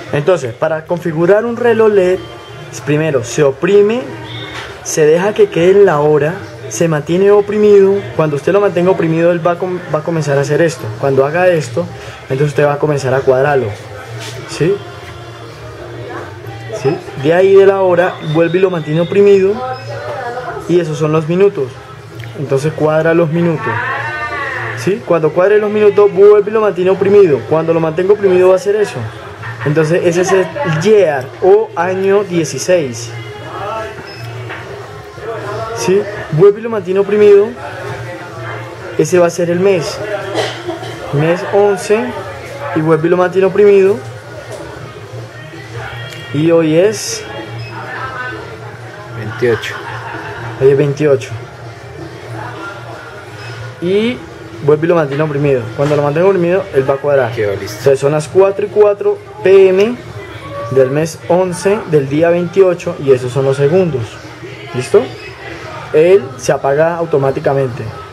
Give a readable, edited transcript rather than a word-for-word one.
Entonces, para configurar un reloj LED, primero se oprime, se deja que quede en la hora, se mantiene oprimido. Cuando usted lo mantenga oprimido, él va a comenzar a hacer esto. Cuando haga esto, entonces usted va a comenzar a cuadrarlo, ¿sí? ¿Sí? De ahí de la hora, vuelve y lo mantiene oprimido, y esos son los minutos. Entonces cuadra los minutos, ¿sí? Cuando cuadre los minutos, vuelve y lo mantiene oprimido. Cuando lo mantenga oprimido va a hacer eso. Entonces ese es el year o año 16, ¿sí? Vuelve y lo mantiene oprimido. Ese va a ser el mes 11, y vuelve y lo mantiene oprimido. Y hoy es 28. Hoy es 28. Y vuelve y lo mantiene oprimido. Cuando lo mantenga oprimido, él va a cuadrar. Quedó listo. Entonces son las 4:04 p.m. del mes 11 del día 28, y esos son los segundos. ¿Listo? Él se apaga automáticamente.